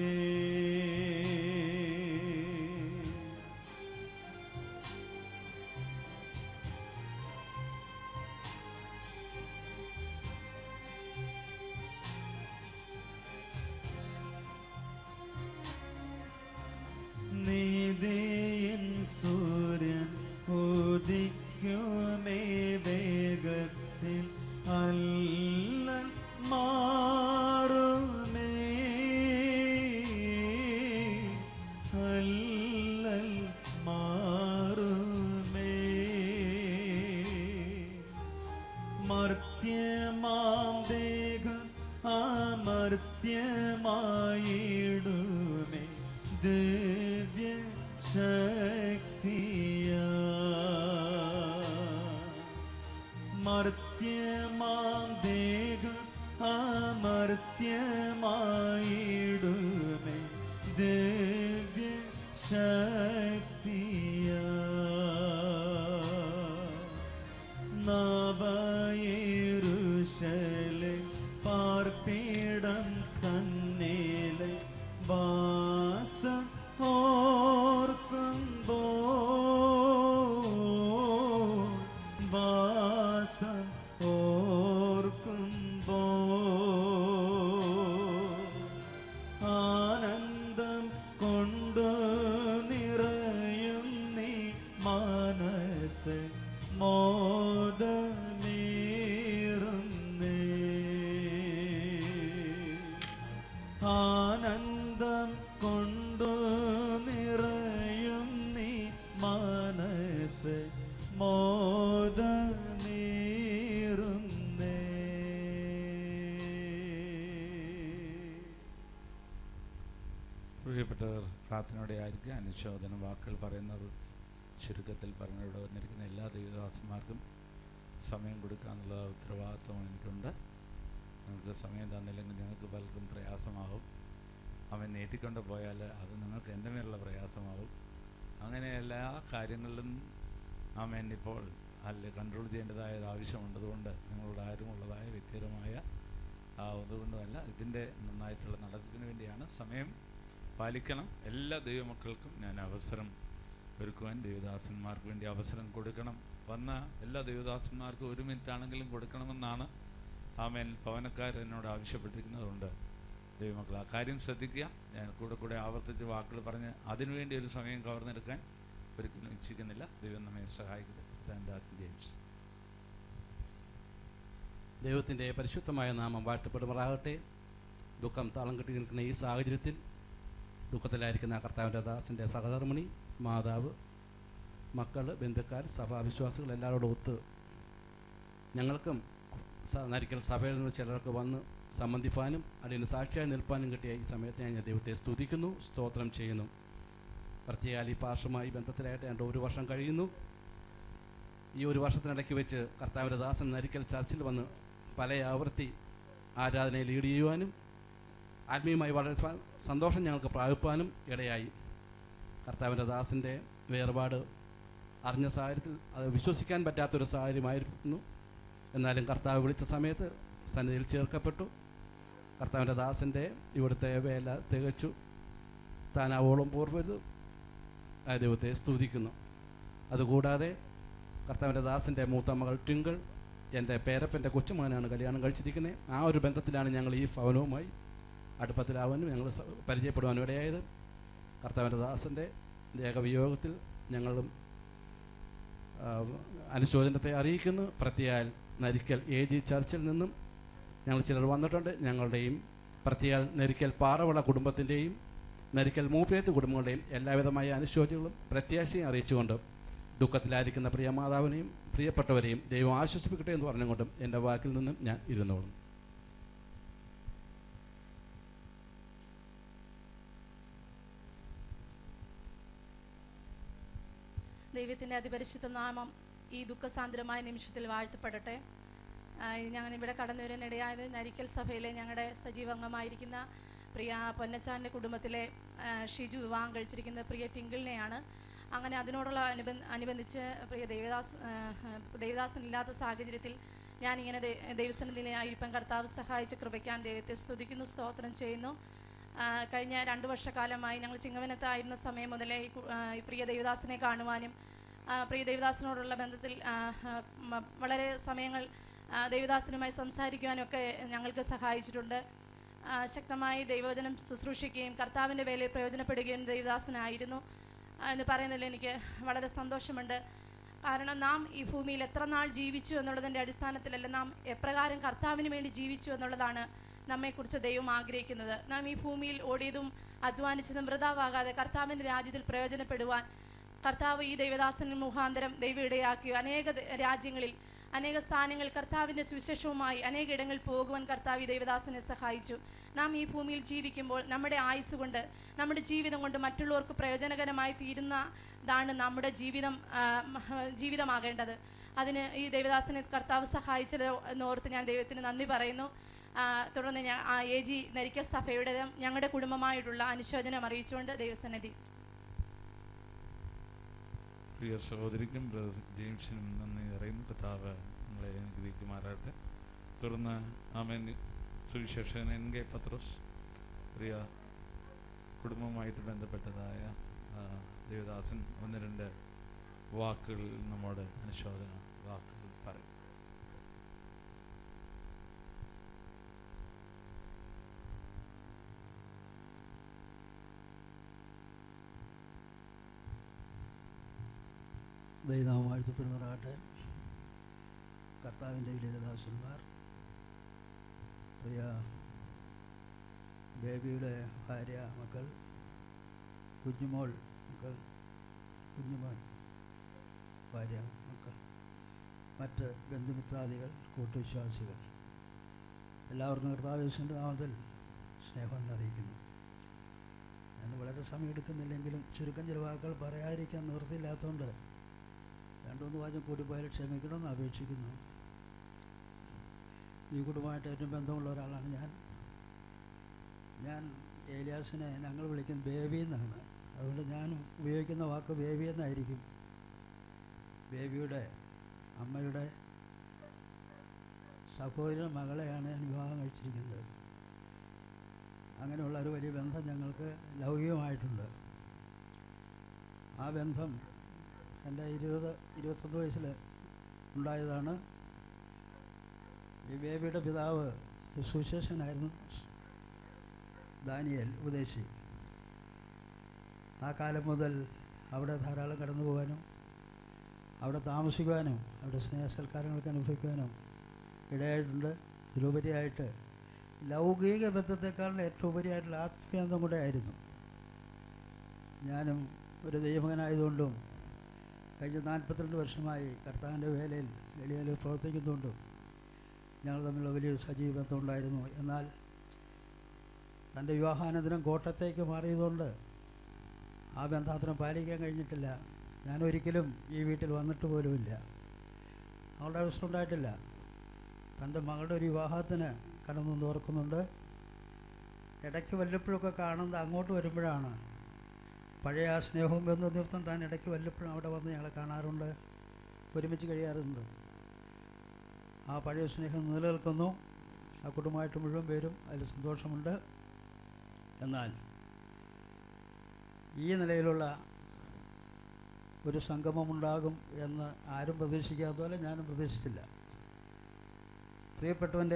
നീതിയിൻ സൂര്യൻ ഉദിക്കുമേ വേഗത്തിൽ അല്ലൽ മാറുമേ അല്ലൽ മാറുമേ മർത്യമാം ദേഹം അമർത്യമായിടുമേ ദിവ്യ ശക്തിയ മർത്യമാം ദേഹം അമർത്യമായിടുമേ ദിവ്യ ശക്തിയ നവയെരൂശലേം പാർപ്പിടം തന്നിലെ വാസം ഓർക്കുമ്പോൾ വാസം ഓർക്കുമ്പോൾ ആനന്ദം കൊണ്ടു നിറയും നീ മനസ്സ് മോദമേറുന്നേ ആനന്ദം കൊണ്ടു നിറയും നീ മനസ്സ് മോദമേറുന്നേ. പ്രിയപ്പെട്ടവർ പ്രാർത്ഥനയോടെ ആയിരിക്കും അനുശോചന വാക്കുകൾ പറയുന്നവർ ചുരുക്കത്തിൽ പറഞ്ഞിവിടെ വന്നിരിക്കുന്ന എല്ലാ ദൈവദാസന്മാർക്കും സമയം കൊടുക്കാനുള്ള ഉത്തരവാദിത്വം എനിക്കുണ്ട്. നിങ്ങൾക്ക് സമയം തന്നില്ലെങ്കിൽ നിങ്ങൾക്ക് പലർക്കും പ്രയാസമാകും. അവൻ നീട്ടിക്കൊണ്ട് പോയാൽ അത് നിങ്ങൾക്ക് എൻ്റെ മേലുള്ള പ്രയാസമാകും. അങ്ങനെ എല്ലാ കാര്യങ്ങളിലും ആമേൻ ഇപ്പോൾ അല്ലെ കൺട്രോൾ ചെയ്യേണ്ടതായ ആവശ്യമുണ്ടതുകൊണ്ട് നിങ്ങളോട് ആരുമുള്ളതായ വ്യക്തിപരമായ അതുകൊണ്ടുമല്ല, ഇതിൻ്റെ നന്നായിട്ടുള്ള നടത്തിപ്പിന് വേണ്ടിയാണ്. സമയം പാലിക്കണം. എല്ലാ ദൈവമക്കൾക്കും ഞാൻ അവസരം ഒരുക്കുവാൻ ദൈവദാസന്മാർക്ക് വേണ്ടി അവസരം കൊടുക്കണം. വന്ന എല്ലാ ദൈവദാസന്മാർക്കും ഒരു മിനിറ്റ് ആണെങ്കിലും കൊടുക്കണമെന്നാണ് ആമേൻ ഭവനക്കാർ എന്നോട് ആവശ്യപ്പെട്ടിരിക്കുന്നതുകൊണ്ട് ദൈവമക്കൾ ആ കാര്യം ശ്രദ്ധിക്കുക. ഞാൻ കൂടെ കൂടെ ആവർത്തിച്ച് വാക്കുകൾ പറഞ്ഞ് അതിനുവേണ്ടി ഒരു സമയം കവർന്നെടുക്കാൻ ഒരിക്കലും ഇച്ഛിക്കുന്നില്ല. ദൈവം നമ്മെ സഹായിക്കട്ടെ. ജെയിംസ്. ദൈവത്തിൻ്റെ പരിശുദ്ധമായ നാമം വാഴ്ത്തപ്പെടുമാറാകട്ടെ. ദുഃഖം താളം കെട്ടി നിൽക്കുന്ന ഈ സാഹചര്യത്തിൽ ദുഃഖത്തിലായിരിക്കുന്ന കർത്താവിൻ്റെ ദാസൻ്റെ സഹധർമ്മിണി, മാതാവ്, മക്കൾ, ബന്ധുക്കാർ, സഭാവിശ്വാസികൾ എല്ലാവരോടും ഒത്ത് ഞങ്ങൾക്കും നരിക്കൽ സഭയിൽ നിന്ന് ചിലർക്ക് വന്ന് സംബന്ധിപ്പാനും അതിന് സാക്ഷിയായി നിൽപ്പാനും കിട്ടിയ ഈ സമയത്ത് ഞാൻ ദൈവത്തെ സ്തുതിക്കുന്നു, സ്തോത്രം ചെയ്യുന്നു. പ്രത്യേക ഈ പാർശ്വമായി ബന്ധത്തിലായിട്ട് എൻ്റെ ഒരു വർഷം കഴിയുന്നു. ഈ ഒരു വർഷത്തിനിടയ്ക്ക് വെച്ച് കർത്താവിൻ്റെ ദാസൻ നരിക്കൽ ചർച്ചിൽ വന്ന് പല ആവർത്തി ആരാധനയെ ലീഡ് ചെയ്യുവാനും ആത്മീയമായി വളരെ സന്തോഷം ഞങ്ങൾക്ക് പ്രാപിപ്പാനും ഇടയായി. കർത്താവിൻ്റെ ദാസൻ്റെ വേർപാട് അറിഞ്ഞ സാഹചര്യത്തിൽ അത് വിശ്വസിക്കാൻ പറ്റാത്തൊരു സാഹചര്യമായിരുന്നു. എന്നാലും കർത്താവ് വിളിച്ച സമയത്ത് സന്നിധിയിൽ ചേർക്കപ്പെട്ടു. കർത്താവിൻ്റെ ദാസൻ്റെ ഇവിടുത്തെ വേല തികച്ചു താനാവോളം പൂർവ്വരുത് ആ ദൈവത്തെ സ്തുതിക്കുന്നു. അതുകൂടാതെ കർത്താവിൻ്റെ ദാസൻ്റെ മൂത്ത മകൾ ട്വിങ്കിൾ എൻ്റെ പേരപ്പൻ്റെ കൊച്ചുമകനാണ് കല്യാണം കഴിച്ചിരിക്കുന്നത്. ആ ഒരു ബന്ധത്തിലാണ് ഞങ്ങൾ ഈ ഭവനവുമായി അടുപ്പത്തിലാവാനും ഞങ്ങൾ പരിചയപ്പെടുവാനും ഇടയായത്. കർത്താവിൻ്റെ ദാസൻ്റെ ദേഹവിയോഗത്തിൽ ഞങ്ങളും അനുശോചനത്തെ അറിയിക്കുന്നു. പ്രത്യേക നരിക്കൽ എ ജി ചർച്ചിൽ നിന്നും ഞങ്ങൾ ചിലർ വന്നിട്ടുണ്ട്. ഞങ്ങളുടെയും പ്രത്യേക നരിക്കൽ പാറവിള കുടുംബത്തിൻ്റെയും നരിക്കൽ മൂപ്പേത്ത് കുടുംബങ്ങളുടെയും എല്ലാവിധമായ അനുശോചനങ്ങളും പ്രത്യാശയും അറിയിച്ചുകൊണ്ട് ദുഃഖത്തിലായിരിക്കുന്ന പ്രിയമാതാവിനെയും പ്രിയപ്പെട്ടവരെയും ദൈവം ആശ്വസിപ്പിക്കട്ടെ എന്ന് പറഞ്ഞുകൊണ്ടും എൻ്റെ വാക്കിൽ നിന്നും ഞാൻ ഇരുന്നോളും. ദൈവത്തിൻ്റെ അതിപരിശുദ്ധ നാമം ഈ ദുഃഖസാന്ദ്രമായ നിമിഷത്തിൽ വാഴ്ത്തപ്പെടട്ടെ. ഞങ്ങളിവിടെ കടന്നു വരാനിടയായത് നരിക്കൽ സഭയിലെ ഞങ്ങളുടെ സജീവ അംഗമായിരിക്കുന്ന പ്രിയ പൊന്നച്ചാൻ്റെ കുടുംബത്തിലെ ഷിജു വിവാഹം കഴിച്ചിരിക്കുന്ന പ്രിയ ടിങ്കിളിനെയാണ്. അങ്ങനെ അതിനോടുള്ള അനുബന്ധ അനുബന്ധിച്ച് പ്രിയ ദേവദാസ് ദേവദാസനില്ലാത്ത സാഹചര്യത്തിൽ ഞാനിങ്ങനെ ദൈവസന്നിധിയിലായിരിക്കാൻ കർത്താവ് സഹായിച്ച് കൃപയ്ക്കാൻ ദൈവത്തെ സ്തുതിക്കുന്നു, സ്തോത്രം ചെയ്യുന്നു. കഴിഞ്ഞ രണ്ട് വർഷക്കാലമായി ഞങ്ങൾ ചിങ്ങവനത്തായിരുന്ന സമയം മുതലേ ഈ പ്രിയ ദേവദാസനെ കാണുവാനും പ്രിയ ദേവദാസനോടുള്ള ബന്ധത്തിൽ വളരെ സമയങ്ങൾ ദേവദാസനുമായി സംസാരിക്കുവാനൊക്കെ ഞങ്ങൾക്ക് സഹായിച്ചിട്ടുണ്ട്. ശക്തമായി ദൈവവചനം ശുശ്രൂഷിക്കുകയും കർത്താവിൻ്റെ വേലയിൽ പ്രയോജനപ്പെടുകയും ദേവദാസനായിരുന്നു എന്ന് പറയുന്നതിൽ എനിക്ക് വളരെ സന്തോഷമുണ്ട്. കാരണം നാം ഈ ഭൂമിയിൽ എത്ര നാൾ ജീവിച്ചു എന്നുള്ളതിൻ്റെ അടിസ്ഥാനത്തിലല്ല, നാം എപ്രകാരം കർത്താവിന് വേണ്ടി ജീവിച്ചു എന്നുള്ളതാണ് നമ്മെക്കുറിച്ച് ദൈവം ആഗ്രഹിക്കുന്നത്. നാം ഈ ഭൂമിയിൽ ഓടിയതും അധ്വാനിച്ചതും വൃഥാവാകാതെ കർത്താവിൻ്റെ രാജ്യത്തിൽ പ്രയോജനപ്പെടുവാൻ കർത്താവ് ഈ ദൈവദാസന് മുഖാന്തരം ദൈവം ഇടയാക്കിയോ. അനേക രാജ്യങ്ങളിൽ അനേക സ്ഥാനങ്ങൾ കർത്താവിൻ്റെ സുവിശേഷവുമായി അനേക ഇടങ്ങളിൽ പോകുവാൻ കർത്താവ് ഈ ദൈവദാസനെ സഹായിച്ചു. നാം ഈ ഭൂമിയിൽ ജീവിക്കുമ്പോൾ നമ്മുടെ ആയുസ് കൊണ്ട് നമ്മുടെ ജീവിതം കൊണ്ട് മറ്റുള്ളവർക്ക് പ്രയോജനകരമായി തീരുന്നതാണ് നമ്മുടെ ജീവിതം ജീവിതമാകേണ്ടത്. അതിന് ഈ ദൈവദാസനെ കർത്താവ് സഹായിച്ചത് എന്നോർത്ത് ഞാൻ ദൈവത്തിന് നന്ദി പറയുന്നു. തുടർന്ന് ഞാൻ ആ എ ജി നരിക്കൽ സഭയുടെ ഞങ്ങളുടെ കുടുംബമായിട്ടുള്ള അനുശോചനം അറിയിച്ചുകൊണ്ട് ദൈവസന്നിധി. പ്രിയ സഹോദരിക്കും ബ്രദർ ജെയിംസിനും നന്ദി അറിയുന്നു. കർത്താവ് നിങ്ങളെ അനുഗ്രഹിക്കുമാറാകട്ടെ. തുടർന്ന് ആമേൻ സുവിശേഷകൻ എൻ കെ പത്രോസ് പ്രിയ കുടുംബവുമായിട്ട് ബന്ധപ്പെട്ടതായ ദേവദാസൻ ഒന്ന് രണ്ട് വാക്കുകൾ നമ്മോട് അനുശോചന വാക്കുകൾ പറയും. ദൈവനാമം വാഴ്ത്തപ്പെടുമാറാകട്ടെ. കർത്താവിൻ്റെ ലളിതദാസന്മാർ, പ്രിയ ബേബിയുടെ ഭാര്യ, മക്കൾ, കുഞ്ഞുമോൾ മക്കൾ, കുഞ്ഞുമോൻ ഭാര്യ, മക്കൾ, മറ്റ് ബന്ധുമിത്രാദികൾ, കൂട്ടുവിശ്വാസികൾ എല്ലാവർക്കും കർത്താവിൻ്റെ നാമത്തിൽ സ്നേഹം അറിയിക്കുന്നു. ഞാൻ വളരെ സമയം എടുക്കുന്നില്ലെങ്കിലും ചുരുക്കം ചില വാക്കുകൾ പറയാതിരിക്കാൻ നിവൃത്തിയില്ലാത്തതുകൊണ്ട് രണ്ടുമൂന്ന് വാചകം കൂടി പോയാൽ ക്ഷമിക്കണമെന്ന് അപേക്ഷിക്കുന്നു. ഈ കുടുംബമായിട്ട് ഏറ്റവും ബന്ധമുള്ള ഒരാളാണ് ഞാൻ. ഞാൻ ഏലിയാസിനെ ഞങ്ങൾ വിളിക്കുന്നത് ബേബി എന്നാണ്. അതുകൊണ്ട് ഞാൻ ഉപയോഗിക്കുന്ന വാക്ക് ബേബി എന്നായിരിക്കും. ബേബിയുടെ അമ്മയുടെ സഹോദരൻ മകളെയാണ് ഞാൻ വിവാഹം കഴിച്ചിരിക്കുന്നത്. അങ്ങനെയുള്ള ഒരു വലിയ ബന്ധം ഞങ്ങൾക്ക് ലൗകികമായിട്ടുണ്ട്. ആ ബന്ധം എൻ്റെ ഇരുപത് ഇരുപത്തൊന്ന് വയസ്സിൽ ഉണ്ടായതാണ്. ഈ ബേബിയുടെ പിതാവ് സുശേഷനായിരുന്നു, ദാനിയേൽ ഉപദേശി. ആ കാലം മുതൽ അവിടെ ധാരാളം കടന്നു പോകാനും അവിടെ താമസിക്കുവാനും അവിടെ സ്നേഹസൽക്കാരങ്ങൾക്ക് അനുഭവിക്കുവാനും ഇടയായിട്ടുണ്ട്. ഇതിലുപരിയായിട്ട് ലൗകിക ബന്ധത്തെക്കാളും ഏറ്റവും ഉപരിയായിട്ടുള്ള ആത്മീയബന്ധം കൂടെ ആയിരുന്നു. ഞാനും ഒരു ദൈവമകനായതുകൊണ്ടും കഴിഞ്ഞ നാൽപ്പത്തിരണ്ട് വർഷമായി കർത്താവിൻ്റെ വേലയിൽ എളിയയിൽ പ്രവർത്തിക്കുന്നുകൊണ്ടും ഞങ്ങൾ തമ്മിലുള്ള വലിയൊരു സജീവ ബന്ധമുണ്ടായിരുന്നു. എന്നാൽ തൻ്റെ വിവാഹാനന്തരം കോട്ടയത്തേക്ക് മാറിയതുകൊണ്ട് ആ ബന്ധാന്തരം പാലിക്കാൻ കഴിഞ്ഞിട്ടില്ല. ഞാനൊരിക്കലും ഈ വീട്ടിൽ വന്നിട്ട് പോലുമില്ല. അവളുടെ അവസ്ഥ ഉണ്ടായിട്ടില്ല. തൻ്റെ മകളുടെ ഒരു വിവാഹത്തിന് കടന്നു ഓർക്കുന്നുണ്ട്. ഇടയ്ക്ക് വല്ലപ്പോഴൊക്കെ കാണുന്നത് അങ്ങോട്ട് വരുമ്പോഴാണ്. പഴയ ആ സ്നേഹവും ബന്ധ നിമിത്തം താൻ ഇടയ്ക്ക് വല്ലപ്പോഴും അവിടെ വന്ന് ഞങ്ങളെ കാണാറുണ്ട്, ഒരുമിച്ച് കഴിയാറുണ്ട്. ആ പഴയ സ്നേഹം നിലനിൽക്കുന്നു. ആ കുടുംബമായിട്ട് മുഴുവൻ പേരും അതിൽ സന്തോഷമുണ്ട്. എന്നാൽ ഈ നിലയിലുള്ള ഒരു സംഗമമുണ്ടാകും എന്ന് ആരും പ്രതീക്ഷിക്കാത്ത പോലെ ഞാനും പ്രതീക്ഷിച്ചില്ല. പ്രിയപ്പെട്ടവൻ്റെ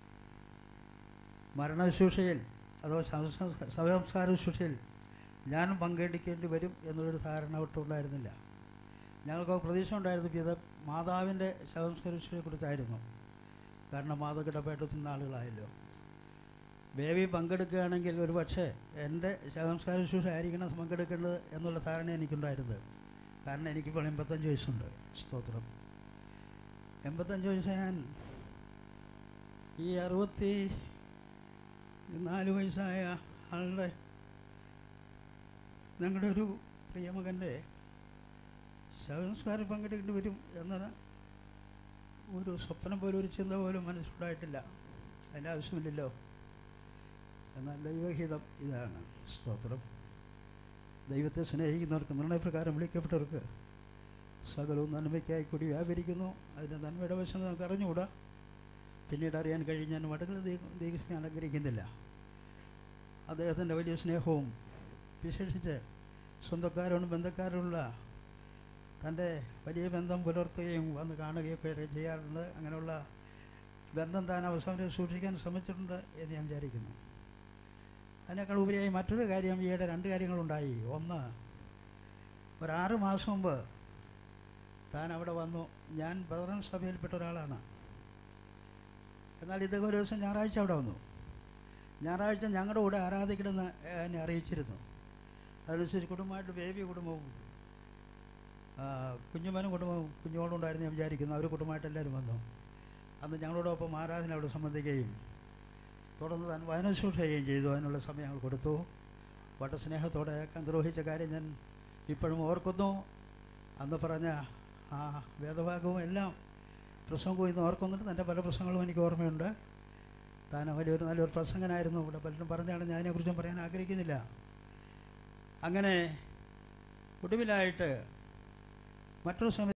മരണശുശ്രൂഷയിൽ അതോ ശവസംസ്കാര ശുശ്രൂഷയിൽ ഞാനും പങ്കെടുക്കേണ്ടി വരും എന്നുള്ളൊരു ധാരണ ഒട്ടുണ്ടായിരുന്നില്ല. ഞങ്ങൾക്ക് പ്രതീക്ഷ ഉണ്ടായിരുന്നു പിത മാതാവിൻ്റെ ശവസംസ്കാര ശുശ്രൂഷയെക്കുറിച്ചായിരുന്നു. കാരണം മാതാവ് കിടപ്പായിട്ട് ഒത്തിരി ആളുകളായല്ലോ. ബേബി പങ്കെടുക്കുകയാണെങ്കിൽ ഒരു പക്ഷേ എൻ്റെ ശവസംസ്കാര ശുശ്രൂഷ ആയിരിക്കണം പങ്കെടുക്കേണ്ടത് എന്നുള്ള ധാരണ എനിക്കുണ്ടായിരുന്നത്. കാരണം എനിക്കിപ്പോൾ എൺപത്തഞ്ച് വയസ്സുണ്ട്. സ്തോത്രം. എൺപത്തഞ്ച് വയസ്സ് ഞാൻ ഈ അറുപത്തി നാല് വയസ്സായ ആളുടെ ഞങ്ങളുടെ ഒരു പ്രിയമകൻ്റെ ശവസംസ്കാരം പങ്കെടുക്കേണ്ടി വരും എന്നത് ഒരു സ്വപ്നം പോലും ഒരു ചിന്ത പോലും മനസ്സിലുണ്ടായിട്ടില്ല. അതിൻ്റെ ആവശ്യമില്ലല്ലോ. എന്നാൽ ദൈവഹിതം ഇതാണ്. സ്തോത്രം. ദൈവത്തെ സ്നേഹിക്കുന്നവർക്ക് നിർണയപ്രകാരം വിളിക്കപ്പെട്ടവർക്ക് സകലവും നന്മയ്ക്കായി കൂടി വ്യാപരിക്കുന്നു. അതിൻ്റെ നന്മയുടെ വശം നമുക്ക് അറിഞ്ഞുകൂടാ. പിന്നീട് അറിയാൻ കഴിഞ്ഞ് ഞാൻ വടകൾ ദീർഘിക്കാൻ അലങ്കരിക്കുന്നില്ല. അദ്ദേഹത്തിൻ്റെ വലിയ സ്നേഹവും വിശേഷിച്ച് സ്വന്തക്കാരോടും ബന്ധക്കാരോടുള്ള തൻ്റെ വലിയ ബന്ധം പുലർത്തുകയും വന്ന് കാണുകയൊക്കെ ചെയ്യാറുണ്ട്. അങ്ങനെയുള്ള ബന്ധം താൻ അവസാനം സൂക്ഷിക്കാൻ ശ്രമിച്ചിട്ടുണ്ട് എന്ന് ഞാൻ വിചാരിക്കുന്നു. അതിനേക്കാൾ ഉപരിയായി മറ്റൊരു കാര്യം, ഈയിടെ രണ്ട് കാര്യങ്ങളുണ്ടായി. ഒന്ന്, ഒരാറ് മാസം മുമ്പ് താൻ അവിടെ വന്നു. ഞാൻ ബദറൻ സഭയിൽപ്പെട്ട ഒരാളാണ്. എന്നാൽ ഇദ്ദേഹം ഒരു ദിവസം ഞായറാഴ്ച അവിടെ വന്നു. ഞായറാഴ്ച ഞങ്ങളുടെ കൂടെ ആരാധിക്കണമെന്ന് എന്നെ അറിയിച്ചിരുന്നു. അതനുസരിച്ച് കുടുംബമായിട്ട് ബേബി കുടുംബവും കുഞ്ഞുമനും കുടുംബവും കുഞ്ഞുങ്ങളും ഉണ്ടായിരുന്നു ഞാൻ വിചാരിക്കുന്നു. അവർ കുടുംബമായിട്ട് എല്ലാവരും വന്നു. അന്ന് ഞങ്ങളോടൊപ്പം ആരാധന അവിടെ സംബന്ധിക്കുകയും തുടർന്ന് താൻ വചനശുശ്രൂഷ ചെയ്യുകയും ചെയ്തു. അതിനുള്ള സമയം ഞങ്ങൾ കൊടുത്തു. വളരെ സ്നേഹത്തോടെ നിർവഹിച്ച കാര്യം ഞാൻ ഇപ്പോഴും ഓർക്കുന്നു. അന്ന് പറഞ്ഞ ആ വേദഭാഗവും എല്ലാം പ്രസംഗവും ഇന്ന് ഓർക്കുന്നുണ്ട്. എൻ്റെ പല പ്രസംഗങ്ങളും എനിക്ക് ഓർമ്മയുണ്ട്. താൻ വലിയൊരു നല്ലൊരു പ്രസംഗനായിരുന്നു. ഇവിടെ പലരും പറഞ്ഞാണ്, ഞാൻ അതിനെക്കുറിച്ചും പറയാൻ ആഗ്രഹിക്കുന്നില്ല. അങ്ങനെ ഒടുവിലായിട്ട് മറ്റൊരു സമയത്ത്